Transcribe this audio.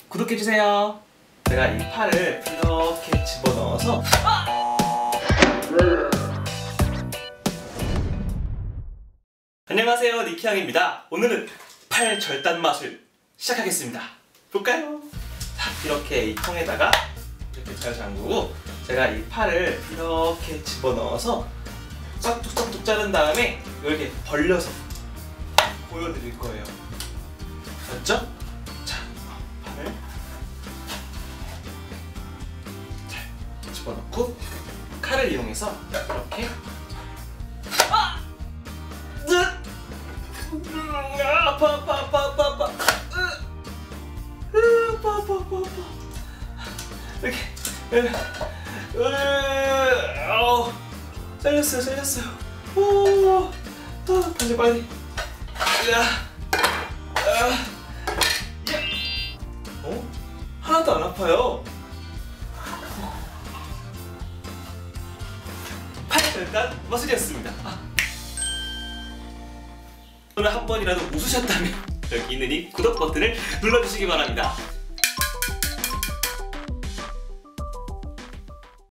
구독해주세요. 제가 이 팔을 이렇게 집어넣어서 안녕하세요, 니키양입니다. 오늘은 팔 절단 마술 시작하겠습니다. 볼까요? 자, 이렇게 이 통에다가 이렇게 잘 잠그고 제가 이 팔을 이렇게 집어넣어서 싹둑싹둑 자른 다음에 이렇게 벌려서 보여드릴 거예요. 맞죠? 자, 팔을 잘 집어넣고 칼을 이용해서 이렇게 아파 이렇게 잘렸어요. 오, 빨리 하나도 안 아파요. 팔절단 마술이었습니다. 오늘 한 번이라도 웃으셨다면 여기 있는 이 구독 버튼을 눌러주시기 바랍니다.